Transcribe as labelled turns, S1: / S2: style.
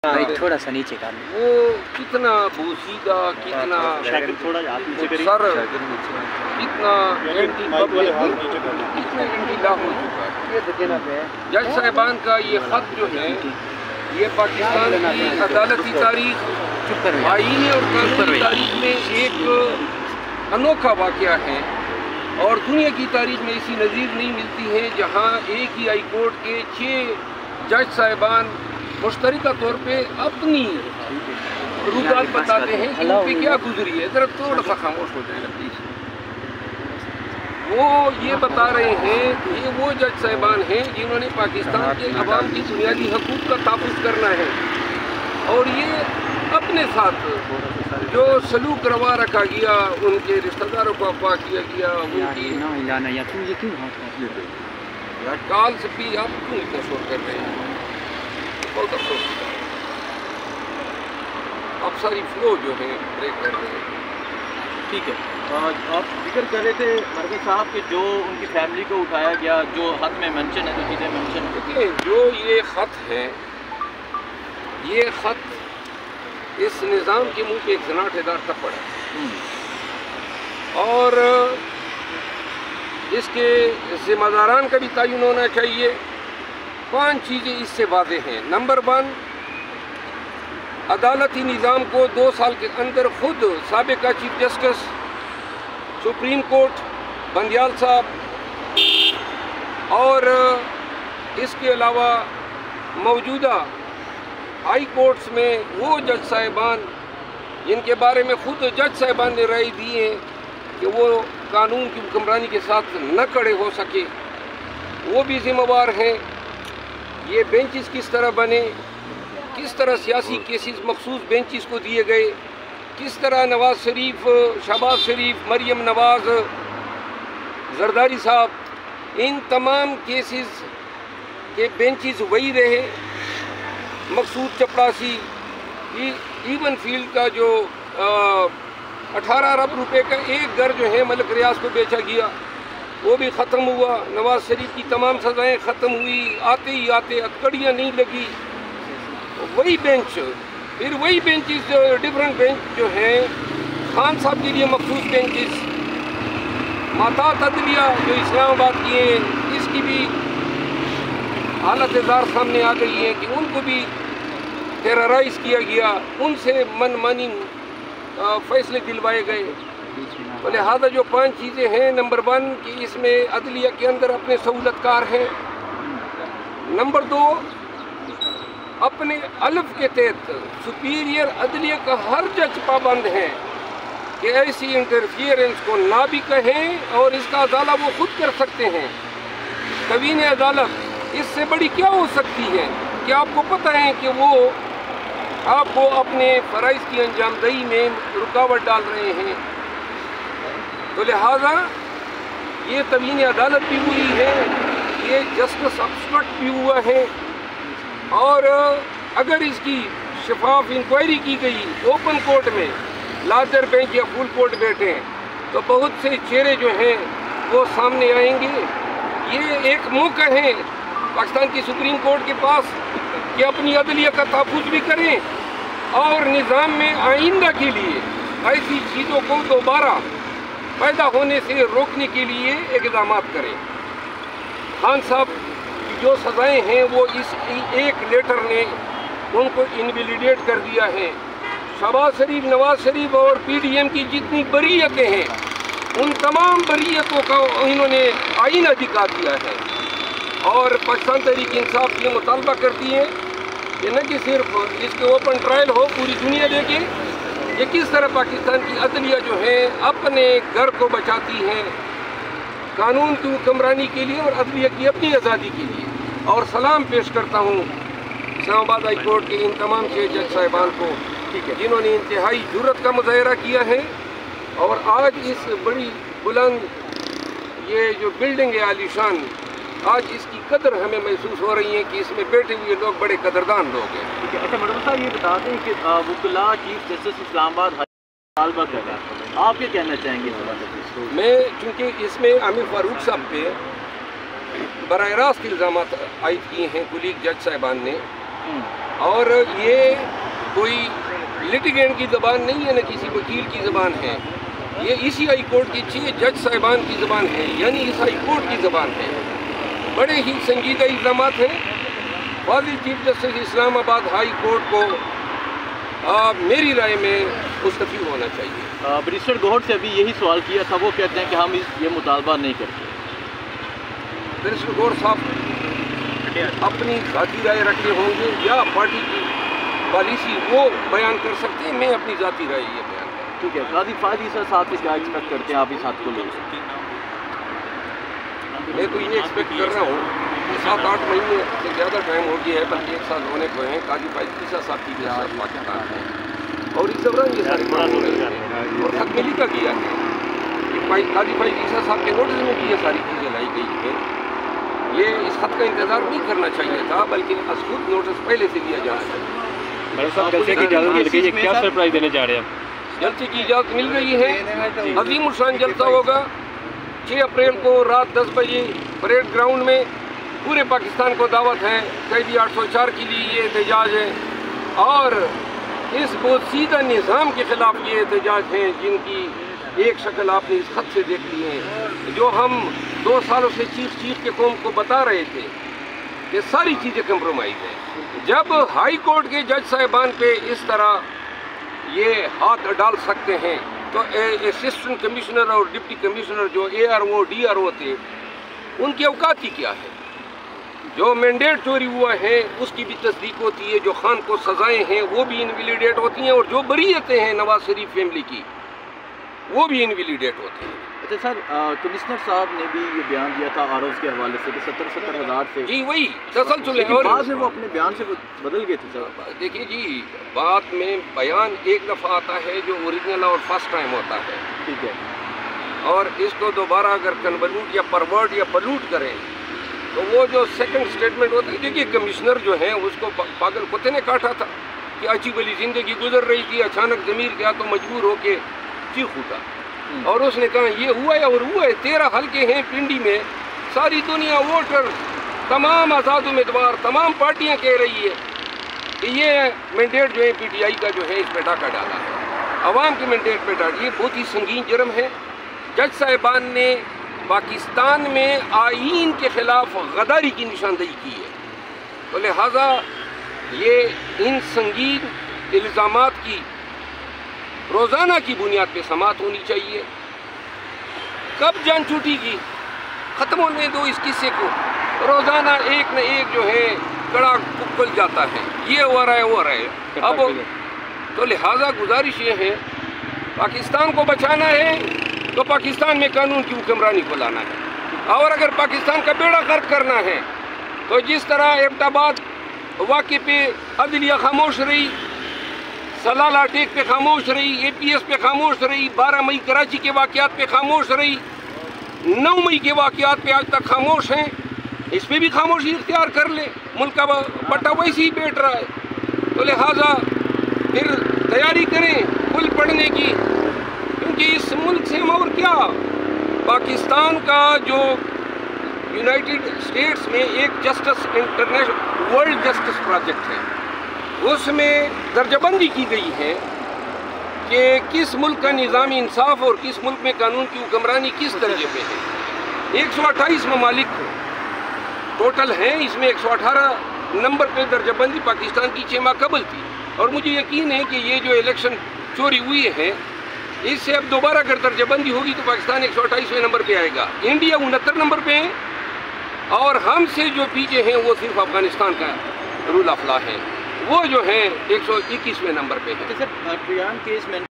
S1: भाई थोड़ा सा नीचे कर
S2: वो कितना बोसीदा, कितना सर, कितना एंटी पब्लिक, कितना एंटी लॉ हो चुका है। जज साहिबान का ये ख़त जो है ये पाकिस्तान की अदालती तारीख, आईनी और कानूनी तारीख में एक अनोखा वाक़या है और दुनिया की तारीख में ऐसी नज़ीर नहीं मिलती है जहाँ एक ही हाई कोर्ट के 6 जज साहिबान मुश्तरका तौर पे अपनी रुदात बताते हैं कि उन पे क्या गुजरी है। ज़रा थोड़ा सा खामोश हो जाएगा प्लीज़। वो ये बता रहे हैं कि ये वो जज साहिबान हैं जिन्होंने पाकिस्तान के अवाम की बुनियादी हकूक़ का तहफ़्फ़ुज़ करना है और ये अपने साथ जो सलूक रवा रखा गया, उनके रिश्तेदारों को अगवा किया गया, उनकी यार काल से भी आप क्यों इतना शोर कर रहे हैं? बहुत अफसोस होता है, आप सारी फ्लो जो है ब्रेक कर रहे हैं।
S3: ठीक है, आप जिक्र कर रहे थे मरकज़ साहब कि जो उनकी फैमिली को उठाया गया, जो ख़त में मेंशन है, जो चीज़ें मेंशन
S2: देखिए, जो ये ख़त है, ये ख़त इस निज़ाम के मुंह पे एक ज़नाटेदार थप्पड़ है और इसके ज़िम्मेदारान का भी तयन होना चाहिए। 5 चीज़ें इससे वाज़ेह हैं। नंबर 1, अदालती निज़ाम को 2 साल के अंदर खुद साबिक़ा chief justice supreme court Bandial साहब और इसके अलावा मौजूदा हाई कोर्ट्स में वो जज साहिबान जिनके बारे में खुद जज साहिबान ने राय दी है कि वो कानून की हुक्मरानी के साथ न खड़े हो सके, वो भी ज़िम्मेवार हैं। ये बेंचेस किस तरह बने, किस तरह सियासी केसेस मखसूस बेंचेस को दिए गए, किस तरह नवाज़ शरीफ, शहबाज शरीफ, मरियम नवाज़, जरदारी साहब, इन तमाम केसेस के बेंचेस वही रहे। मकसूद चपड़ासी, इवन फील्ड का जो 18 अरब रुपए का एक घर जो है मलिक रियाज को बेचा गया, वो भी ख़त्म हुआ। नवाज़ शरीफ की तमाम सज़ाएँ ख़त्म हुई, आते ही आते अटकड़ियाँ नहीं लगी। वही बेंच, फिर वही बेंचेस, डिफरेंट बेंच जो हैं खान साहब के लिए मखसूस बेंचेस, मातात अदलिया जो इस्लामाबाद की हैं, इसकी भी हालत ज़ार सामने आ गई है कि उनको भी टेरराइज़ किया गया, उनसे मनमानी फ़ैसले दिलवाए गए। तो लिहाजा जो 5 चीज़ें हैं, नंबर 1 कि इसमें अदलिया के अंदर अपने सहूलतकार हैं। नंबर 2, अपने अल्फ़ के तहत सुपीरियर अदलिया का हर जज पाबंद है कि ऐसी इंटरफियरेंस को ना भी कहें और इसका अदाला वो खुद कर सकते हैं। कवीन अदालत इससे बड़ी क्या हो सकती है कि आपको पता है कि वो आपको अपने फ़राइज़ की अंजामदही में रुकावट डाल रहे हैं। तो लिहाजा ये तवीन अदालत भी हुई है, ये जस्टिस ऑब्स्ट्रक्ट भी हुआ है और अगर इसकी शफाफ इंक्वायरी की गई ओपन कोर्ट में, लार्जर बेंच या फुल कोर्ट बैठे हैं, तो बहुत से चेहरे जो हैं वो सामने आएंगे। ये एक मौका है पाकिस्तान की सुप्रीम कोर्ट के पास कि अपनी अदलिया का तहफ़्फ़ुज़ भी करें और निज़ाम में आइंदा के लिए ऐसी चीज़ों को दोबारा पैदा होने से रोकने के लिए इक़दाम करें। खान साहब की जो सज़ाएँ हैं वो इस एक लेटर ने उनको इनवैलिडेट कर दिया है। शहबाज शरीफ, नवाज़ शरीफ और PDM की जितनी बरीयतें हैं, उन तमाम बरीयतों का इन्होंने आईना दिखा दिया है और पाकिस्तान तहरीक इंसाफ ये मुतालबा करती है कि न कि सिर्फ इसके ओपन ट्रायल हो, पूरी दुनिया देखे ये किस तरह पाकिस्तान की अदलिया जो है अपने घर को बचाती है कानून की हुक्मरानी के लिए और अदलिया की अपनी आज़ादी के लिए। और सलाम पेश करता हूँ इस्लामाबाद हाई कोर्ट के इन तमाम 6 जज साहिबान को जिन्होंने इंतहाई जुर्रत का मुजाहरा किया है और आज इस बड़ी बुलंद ये जो बिल्डिंग है आलीशान, आज इसकी कदर हमें महसूस हो रही है कि इसमें बैठे हुए लोग बड़े कदरदान लोग हैं।
S3: ठीक है, अच्छा मैडम साहब ये बता दें कि वकला चीफ जस्टिस इस्लामाबाद मुतालबा कर रहा है, आप क्या कहना चाहेंगे?
S2: मैं चूँकि इसमें आमिर फारूक साहब पे बराह रास्त इल्ज़ामात आयद किए हैं कुलीग जज साहिबान ने, اور یہ کوئی لٹیگینٹ کی زبان نہیں ہے، نہ کسی وکیل کی زبان ہے، یہ اسی ہائی کورٹ کی 6 جج صاحبان کی زبان ہے، یعنی اس ہائی کورٹ کی زبان ہے۔ بڑے ہی سنجیدہ الزامات ہیں۔ فاضل چیف جسٹس اسلام آباد ہائی کورٹ کو میری رائے میں مستعفی ہونا چاہیے۔
S3: بیرسٹر گوہر سے ابھی یہی سوال کیا تھا، وہ کہتے ہیں کہ ہم یہ مطالبہ نہیں کرتے۔
S2: بیرسٹر گوہر صاحب اپنی ذاتی رائے رکھتے ہوں گے یا پارٹی کی پالیسی وہ بیان کر سکتے ہیں، میں اپنی ذاتی رائے یہ بیان کروں۔
S3: ٹھیک ہے، قاضی فہد عیسیٰ صاحب سے کیا ایکسپیکٹ کرتے ہیں آپ اس حد کو لے؟
S2: میں تو یہ ایکسپیکٹ کر رہا ہوں کہ 7-8 مہینے سے زیادہ ٹائم ہو گیا ہے، بلکہ 1 سال ہونے کو ہیں، قاضی فہد عیسیٰ صاحب کی ریاست پاکستان ہے، اور اس دوران یہ سارے کام ہو رہے ہیں، اور خط میں لکھا گیا ہے کہ قاضی فہد عیسیٰ صاحب کے نوٹس میں بھی یہ ساری چیزیں لائی گئی ہیں۔ یہ اس خط کا انتظار نہیں کرنا چاہیے تھا، بلکہ از خود نوٹس پہلے سے دیا جانا چاہیے۔
S3: جلسے کی اجازت مل گئی ہے، کیا سرپرائز دینے جا رہے ہیں؟
S2: جلسے کی اجازت مل گئی ہے، عظیم الشان جلسہ ہوگا 6 اپریل کو رات 10 بجے پریڈ گراؤنڈ میں۔ پورے پاکستان کو دعوت ہے، قیدی 804 کے لیے یہ احتجاج ہے، اور اس بہت سیدھا نظام کے خلاف یہ احتجاج ہیں جن کی ایک شکل آپ نے اس خط سے دیکھ لی ہے، جو ہم 2 سالوں سے چیخ کے قوم کو بتا رہے تھے کہ ساری چیزیں کمپرومائز ہیں۔ جب ہائی کورٹ کے جج صاحبان پہ اس طرح یہ ہاتھ ڈال سکتے ہیں تو اسسٹنٹ کمشنر اور ڈپٹی کمشنر جو ARO DRO تھے، ان کی اوقات کی کیا ہے؟ جو مینڈیٹ چوری ہوا ہے اس کی بھی تصدیق ہوتی ہے، جو خان کو سزائیں ہیں وہ بھی انویلیڈیٹ ہوتی ہیں، اور جو بریتیں ہیں نواز شریف فیملی کی وہ بھی انویلیڈیٹ ہوتے ہیں۔
S3: اچھا سر، کمشنر صاحب نے بھی یہ بیان دیا تھا آرز کے حوالے سے کہ 70 ہزار سے،
S2: جی وہی تسلسل ہے،
S3: اور بعد میں وہ اپنے بیان سے بدل گئے تھے سر۔
S2: دیکھیے جی، بات میں بیان ایک دفعہ آتا ہے جو اوریجنل اور فرسٹ ٹائم ہوتا ہے،
S3: ٹھیک ہے،
S2: اور اس کو دوبارہ اگر کنولوٹ یا پرورٹ یا پلوٹ کریں تو وہ جو سیکنڈ سٹیٹمنٹ ہوتا ہے، دیکھیے کمشنر جو ہیں اس کو پاگل کتے نے کاٹا تھا کہ اچھی بلی زندگی گزر رہی تھی، اچانک ضمیر گیا تو مجبور ہو کے چیخ اٹھا، اور اس نے کہا یہ ہوا ہے اور ہوا ہے۔ 13 حلقے ہیں پنڈی میں، ساری دنیا ووٹر، تمام آزاد امیدوار، تمام پارٹیاں کہہ رہی ہے کہ یہ مینڈیٹ جو ہے PTI کا جو ہے اس پہ ڈاکہ ڈالا ہے، عوام کے مینڈیٹ پہ ڈالا۔ یہ بہت ہی سنگین جرم ہے۔ جج صاحبان نے پاکستان میں آئین کے خلاف غداری کی نشاندہی کی ہے، تو لہٰذا یہ ان سنگین الزامات کی روزانہ کی بنیاد پہ سماعت ہونی چاہیے۔ کب جان چھوٹی کی ختم ہونے دو اس قصے کو، روزانہ ایک نہ ایک جو ہے کڑا کھل جاتا ہے، یہ ہو رہا ہے وہ ہو رہا ہے۔ اب تو لہٰذا گزارش یہ ہے، پاکستان کو بچانا ہے تو پاکستان میں قانون کی حکمرانی کو لانا ہے، اور اگر پاکستان کا بیڑا غرق کرنا ہے تو جس طرح ایبٹ آباد واقعے پہ عدلیہ خاموش رہی، سلالہ ٹیک پہ خاموش رہی، APS پہ خاموش رہی، 12 مئی کراچی کے واقعات پہ خاموش رہی، 9 مئی کے واقعات پہ آج تک خاموش ہیں، اس پہ بھی خاموشی اختیار کر لے، ملک کا بٹا ویسے ہی بیٹھ رہا ہے، تو لہٰذا پھر تیاری کریں پل پڑھنے کی، کیونکہ اس ملک سے ہم اور کیا، پاکستان کا جو یونائٹڈ اسٹیٹس میں ایک justice international world justice project ہے، اس میں درجہ بندی کی گئی ہے کہ کس ملک کا نظام انصاف اور کس ملک میں قانون کی حکمرانی کس درجے پہ ہے۔ 128 ممالک ٹوٹل ہیں، اس میں 118 نمبر پہ درجہ بندی پاکستان کی 6 ماہ قبل تھی، اور مجھے یقین ہے کہ یہ جو الیکشن چوری ہوئی ہے اس سے اب دوبارہ اگر درجہ بندی ہوگی تو پاکستان 128ویں نمبر پہ آئے گا، انڈیا 69 نمبر پہ ہے، اور ہم سے جو پیچھے ہیں وہ صرف افغانستان کا رول آف لا ہے، وہ جو ہیں 121ویں نمبر پہ ہے۔
S3: سر ٹریان کیس میں